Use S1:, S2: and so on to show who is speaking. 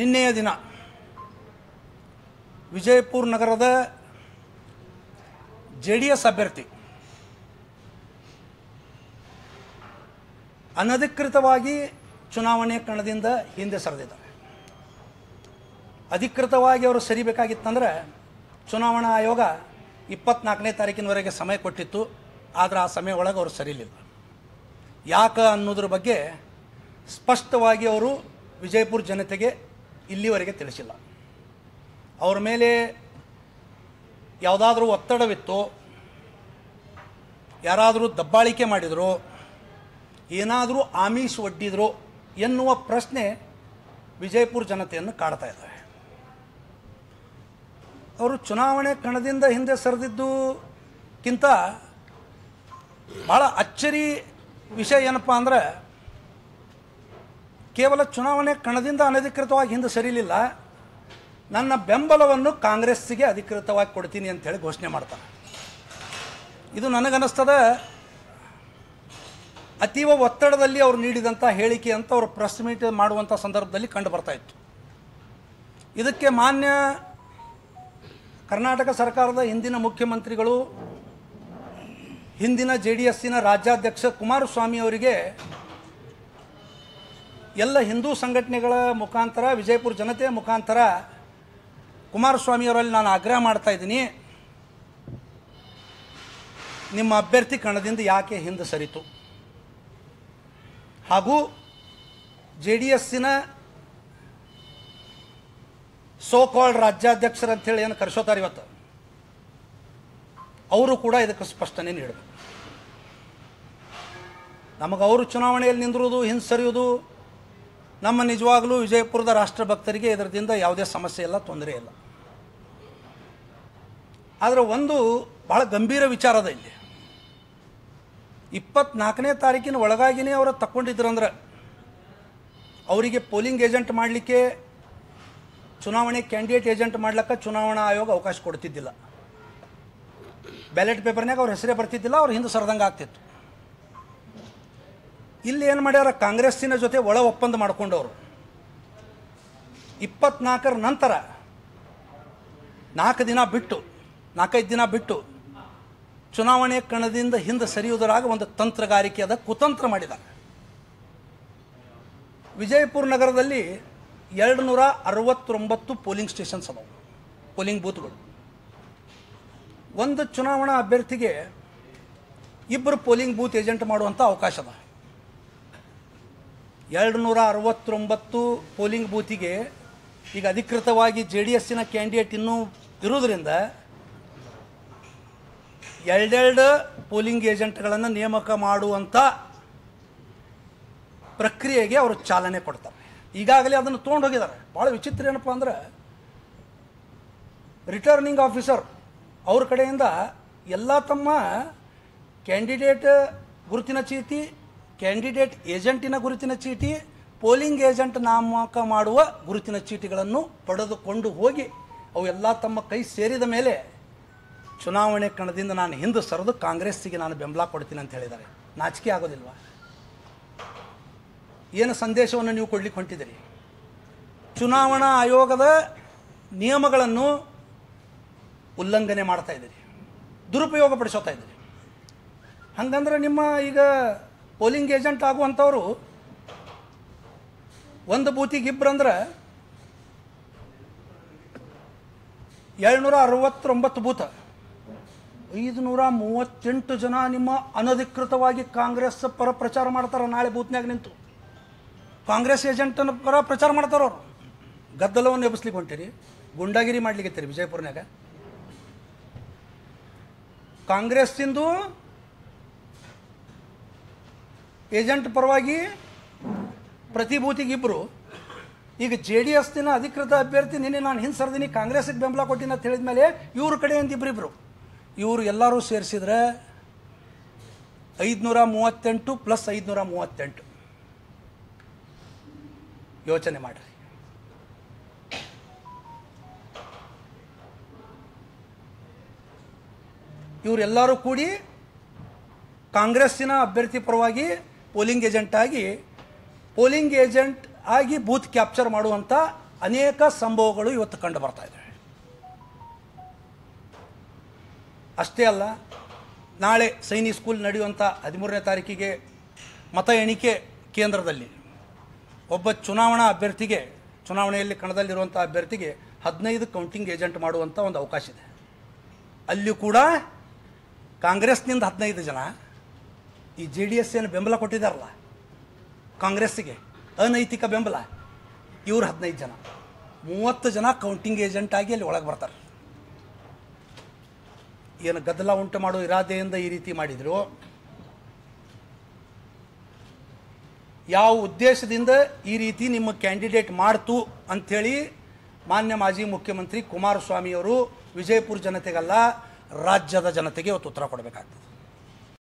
S1: ನಿನ್ನೆಯ ದಿನ ವಿಜಯಪುರ ನಗರದ ಜೆಡಿಎಸ್ ಅಭ್ಯರ್ಥಿ ಅನಧಿಕೃತವಾಗಿ ಚುನಾವಣೆ ಕಣದಿಂದ ಹಿಂದೆ ಸರಿದಿದ್ದಾರೆ. ಅಧಿಕೃತವಾಗಿ ಅವರು ಸರಿಬೇಕಾಗಿತ್ತಂದ್ರೆ ಚುನಾವಣಾ ಆಯೋಗ 24ನೇ ತಾರೀಕಿನವರೆಗೆ ಸಮಯ ಕೊಟ್ಟಿತ್ತು. ಆದರೆ ಆ ಸಮಯ ಒಳಗೆ ಅವರು ಸರಿಲಿಲ್ಲ. ಯಾಕೆ ಅನ್ನೋದ್ರ ಬಗ್ಗೆ ಸ್ಪಷ್ಟವಾಗಿ ಅವರು ವಿಜಯಪುರ ಜನತೆಗೆ ಇಲ್ಲಿವರೆಗೆ ತಿಳಿಸಿಲ್ಲ. ಅವ್ರ ಮೇಲೆ ಯಾವುದಾದ್ರೂ ಒತ್ತಡವಿತ್ತು, ಯಾರಾದರೂ ದಬ್ಬಾಳಿಕೆ ಮಾಡಿದ್ರು, ಏನಾದರೂ ಆಮಿಷ ಒಡ್ಡಿದ್ರು ಎನ್ನುವ ಪ್ರಶ್ನೆ ವಿಜಯಪುರ ಜನತೆಯನ್ನು ಕಾಡ್ತಾ ಇದ್ದಾವೆ. ಅವರು ಚುನಾವಣೆ ಕಣದಿಂದ ಹಿಂದೆ ಸರಿದಿದ್ದಕ್ಕಿಂತ ಭಾಳ ಅಚ್ಚರಿ ವಿಷಯ ಏನಪ್ಪ ಅಂದರೆ, ಕೇವಲ ಚುನಾವಣೆ ಕಣದಿಂದ ಅನಧಿಕೃತವಾಗಿ ಹಿಂದೆ ಸರಿಲಿಲ್ಲ, ನನ್ನ ಬೆಂಬಲವನ್ನು ಕಾಂಗ್ರೆಸ್ಸಿಗೆ ಅಧಿಕೃತವಾಗಿ ಕೊಡ್ತೀನಿ ಅಂಥೇಳಿ ಘೋಷಣೆ ಮಾಡ್ತಾರೆ. ಇದು ನನಗನ್ನಿಸ್ತದ ಅತೀವ ಒತ್ತಡದಲ್ಲಿ ಅವರು ನೀಡಿದಂಥ ಹೇಳಿಕೆ ಅಂತ ಅವರು ಪ್ರೆಸ್ ಮೀಟ್ ಮಾಡುವಂಥ ಸಂದರ್ಭದಲ್ಲಿ ಕಂಡು ಬರ್ತಾ ಇತ್ತು. ಇದಕ್ಕೆ ಮಾನ್ಯ ಕರ್ನಾಟಕ ಸರ್ಕಾರದ ಹಿಂದಿನ ಮುಖ್ಯಮಂತ್ರಿಗಳು, ಹಿಂದಿನ JDSನ ರಾಜ್ಯಾಧ್ಯಕ್ಷ ಕುಮಾರಸ್ವಾಮಿ ಅವರಿಗೆ ಎಲ್ಲ ಹಿಂದೂ ಸಂಘಟನೆಗಳ ಮುಖಾಂತರ, ವಿಜಯಪುರ ಜನತೆಯ ಮುಖಾಂತರ ಕುಮಾರಸ್ವಾಮಿ ಅವರಲ್ಲಿ ನಾನು ಆಗ್ರಹ ಮಾಡ್ತಾ ಇದ್ದೀನಿ, ನಿಮ್ಮ ಅಭ್ಯರ್ಥಿ ಕಣದಿಂದ ಯಾಕೆ ಹಿಂದೆ ಸರಿತು, ಹಾಗೂ JDSನ ಸೋ ಕಾಲ್ಡ್ ರಾಜ್ಯಾಧ್ಯಕ್ಷರಂತೇಳಿ ಏನು ಕರೆಸೋತಾರೆ ಇವತ್ತು, ಅವರು ಕೂಡ ಇದಕ್ಕೆ ಸ್ಪಷ್ಟನೆ ನೀಡಬೇಕು. ನಮಗೆ ಅವರು ಚುನಾವಣೆಯಲ್ಲಿ ನಿಂದಿರುವುದು, ಹಿಂದೆ ಸರಿಯುವುದು ನಮ್ಮ ನಿಜವಾಗಲೂ ವಿಜಯಪುರದ ರಾಷ್ಟ್ರಭಕ್ತರಿಗೆ ಇದರಿಂದ ಯಾವುದೇ ಸಮಸ್ಯೆ ಇಲ್ಲ, ತೊಂದರೆ ಇಲ್ಲ. ಆದರೆ ಒಂದು ಭಾಳ ಗಂಭೀರ ವಿಚಾರ ಅದ ಇಲ್ಲಿ. 24ನೇ ತಾರೀಕಿನ ಒಳಗಾಗಿನೇ ಅವರು ತಗೊಂಡಿದ್ರಂದ್ರೆ ಅವರಿಗೆ ಪೋಲಿಂಗ್ ಏಜೆಂಟ್ ಮಾಡಲಿಕ್ಕೆ, ಚುನಾವಣೆ ಕ್ಯಾಂಡಿಡೇಟ್ ಏಜೆಂಟ್ ಮಾಡ್ಲಿಕ್ಕೆ ಚುನಾವಣಾ ಆಯೋಗ ಅವಕಾಶ ಕೊಡ್ತಿದ್ದಿಲ್ಲ. ಬ್ಯಾಲೆಟ್ ಪೇಪರ್ನಾಗ ಅವ್ರ ಹೆಸರೇ ಬರ್ತಿದ್ದಿಲ್ಲ, ಅವ್ರು ಹಿಂದೆ ಸರದಂಗೆ ಆಗ್ತಿತ್ತು. ಇಲ್ಲಿ ಏನು ಮಾಡ್ಯಾರ, ಕಾಂಗ್ರೆಸ್ಸಿನ ಜೊತೆ ಒಳ ಒಪ್ಪಂದ ಮಾಡಿಕೊಂಡವರು 24ರ ನಂತರ 4 ದಿನ ಬಿಟ್ಟು, 4-5 ದಿನ ಬಿಟ್ಟು ಚುನಾವಣೆ ಕಣದಿಂದ ಹಿಂದೆ ಸರಿಯುವುದರಾಗ ಒಂದು ತಂತ್ರಗಾರಿಕೆಯಾದ ಕುತಂತ್ರ ಮಾಡಿದ್ದಾರೆ. ವಿಜಯಪುರ ನಗರದಲ್ಲಿ 269 ಪೋಲಿಂಗ್ ಸ್ಟೇಷನ್ಸ್ ಅದಾವೆ, ಪೋಲಿಂಗ್ ಬೂತ್ಗಳು. ಒಂದು ಚುನಾವಣಾ ಅಭ್ಯರ್ಥಿಗೆ 2 ಪೋಲಿಂಗ್ ಬೂತ್ ಏಜೆಂಟ್ ಮಾಡುವಂಥ ಅವಕಾಶ ಅದ. 269 ಪೋಲಿಂಗ್ ಬೂತಿಗೆ ಈಗ ಅಧಿಕೃತವಾಗಿ JDSನ ಕ್ಯಾಂಡಿಡೇಟ್ ಇನ್ನೂ ಇರೋದ್ರಿಂದ 2 ಪೋಲಿಂಗ್ ಏಜೆಂಟ್ಗಳನ್ನು ನೇಮಕ ಮಾಡುವಂಥ ಪ್ರಕ್ರಿಯೆಗೆ ಅವರು ಚಾಲನೆ ಕೊಡ್ತಾರೆ. ಈಗಾಗಲೇ ಅದನ್ನು ತೊಗೊಂಡು ಹೋಗಿದ್ದಾರೆ. ಭಾಳ ವಿಚಿತ್ರ ಏನಪ್ಪ ಅಂದ್ರೆ, ರಿಟರ್ನಿಂಗ್ ಆಫೀಸರ್ ಅವ್ರ ಕಡೆಯಿಂದ ಎಲ್ಲ ತಮ್ಮ ಕ್ಯಾಂಡಿಡೇಟ್ ಗುರುತಿನ ಚೀಟಿ, ಕ್ಯಾಂಡಿಡೇಟ್ ಏಜೆಂಟಿನ ಗುರುತಿನ ಚೀಟಿ, ಪೋಲಿಂಗ್ ಏಜೆಂಟ್ ನೇಮಕ ಮಾಡುವ ಗುರುತಿನ ಚೀಟಿಗಳನ್ನು ಪಡೆದುಕೊಂಡು ಹೋಗಿ ಅವೆಲ್ಲ ತಮ್ಮ ಕೈ ಸೇರಿದ ಮೇಲೆ ಚುನಾವಣೆ ಕಣದಿಂದ ನಾನು ಹಿಂದೆ ಸರಿದು ಕಾಂಗ್ರೆಸ್ಸಿಗೆ ನಾನು ಬೆಂಬಲ ಕೊಡ್ತೀನಿ ಅಂತ ಹೇಳಿದ್ದಾರೆ. ನಾಚಿಕೆ ಆಗೋದಿಲ್ವಾ? ಏನು ಸಂದೇಶವನ್ನು ನೀವು ಕೊಡ್ಲಿಕ್ಕೆ ಹೊಂಟಿದ್ದೀರಿ? ಚುನಾವಣಾ ಆಯೋಗದ ನಿಯಮಗಳನ್ನು ಉಲ್ಲಂಘನೆ ಮಾಡ್ತಾ ಇದ್ದೀರಿ, ದುರುಪಯೋಗ ಪಡಿಸೋತಾ ಇದ್ದೀರಿ. ಹಾಗಂದ್ರೆ ನಿಮ್ಮ ಈಗ ಪೋಲಿಂಗ್ ಏಜೆಂಟ್ ಆಗುವಂಥವ್ರು ಒಂದು ಬೂತಿಗೆ 2 ಅಂದ್ರೆ 269 ಬೂತ್, 538 ಜನ ನಿಮ್ಮ ಅನಧಿಕೃತವಾಗಿ ಕಾಂಗ್ರೆಸ್ ಪರ ಪ್ರಚಾರ ಮಾಡ್ತಾರೆ. ನಾಳೆ ಬೂತ್ನಾಗ ನಿಂತು ಕಾಂಗ್ರೆಸ್ ಏಜೆಂಟನ್ನು ಪರ ಪ್ರಚಾರ ಮಾಡ್ತಾರೆ. ಅವರು ಗದ್ದಲವನ್ನು ಎಬ್ಬಿಸ್ಲಿಕ್ಕೆ ಹೊಂಟಿರಿ, ಗುಂಡಾಗಿರಿ ಮಾಡ್ಲಿಕ್ಕೆ ವಿಜಯಪುರನಾಗ. ಕಾಂಗ್ರೆಸ್ಸಿಂದು ಏಜೆಂಟ್ ಪರವಾಗಿ ಪ್ರತಿ ಬೂತಿಗೆ 2, ಈಗ JDSನ ಅಧಿಕೃತ ಅಭ್ಯರ್ಥಿ ನಿನ್ನೆ ನಾನು ಹಿಂದೆ ಸರಿದೀನಿ, ಕಾಂಗ್ರೆಸ್ಗೆ ಬೆಂಬಲ ಕೊಟ್ಟಿನಿ ಅಂತ ಹೇಳಿದ ಮೇಲೆ ಇವ್ರ ಕಡೆಯಿಂದ 2 ಇವರು ಎಲ್ಲರೂ ಸೇರಿಸಿದ್ರೆ 538 + 538. ಯೋಚನೆ ಮಾಡಿರಿ. ಇವರೆಲ್ಲರೂ ಕೂಡಿ ಕಾಂಗ್ರೆಸ್ಸಿನ ಅಭ್ಯರ್ಥಿ ಪರವಾಗಿ ಪೋಲಿಂಗ್ ಏಜೆಂಟ್ ಆಗಿ ಬೂತ್ ಕ್ಯಾಪ್ಚರ್ ಮಾಡುವಂಥ ಅನೇಕ ಸಂಭವಗಳು ಇವತ್ತು ಕಂಡು ಬರ್ತಾ ಇದ್ದಾವೆ. ಅಷ್ಟೇ ಅಲ್ಲ, ನಾಳೆ ಸೈನಿಕ್ ಸ್ಕೂಲ್ ನಡೆಯುವಂಥ 13ನೇ ತಾರೀಕಿಗೆ ಮತ ಎಣಿಕೆ ಕೇಂದ್ರದಲ್ಲಿ ಒಬ್ಬ ಚುನಾವಣಾ ಅಭ್ಯರ್ಥಿಗೆ, ಚುನಾವಣೆಯಲ್ಲಿ ಕಣದಲ್ಲಿರುವಂಥ ಅಭ್ಯರ್ಥಿಗೆ 15 ಕೌಂಟಿಂಗ್ ಏಜೆಂಟ್ ಮಾಡುವಂಥ ಒಂದು ಅವಕಾಶ ಇದೆ. ಅಲ್ಲಿ ಕೂಡ ಕಾಂಗ್ರೆಸ್ನಿಂದ 15 ಜನ, ಈ JDS ಏನು ಬೆಂಬಲ ಕೊಟ್ಟಿದ್ದಾರಲ್ಲ ಕಾಂಗ್ರೆಸ್ಸಿಗೆ, ಅನೈತಿಕ ಬೆಂಬಲ, ಇವರು 15 ಜನ, 30 ಜನ ಕೌಂಟಿಂಗ್ ಏಜೆಂಟ್ ಆಗಿ ಅಲ್ಲಿ ಒಳಗೆ ಬರ್ತಾರೆ. ಏನು ಗದ್ದಲ ಉಂಟು ಮಾಡೋ ಇರಾದೆಯಿಂದ ಈ ರೀತಿ ಮಾಡಿದ್ರು, ಯಾವ ಉದ್ದೇಶದಿಂದ ಈ ರೀತಿ ನಿಮ್ಮ ಕ್ಯಾಂಡಿಡೇಟ್ ಮಾಡ್ತು ಅಂಥೇಳಿ ಮಾನ್ಯ ಮಾಜಿ ಮುಖ್ಯಮಂತ್ರಿ ಕುಮಾರಸ್ವಾಮಿಯವರು ವಿಜಯಪುರ ಜನತೆಗಲ್ಲ ರಾಜ್ಯದ ಜನತೆಗೆ ಇವತ್ತು ಉತ್ತರ ಕೊಡಬೇಕಾಗ್ತದೆ.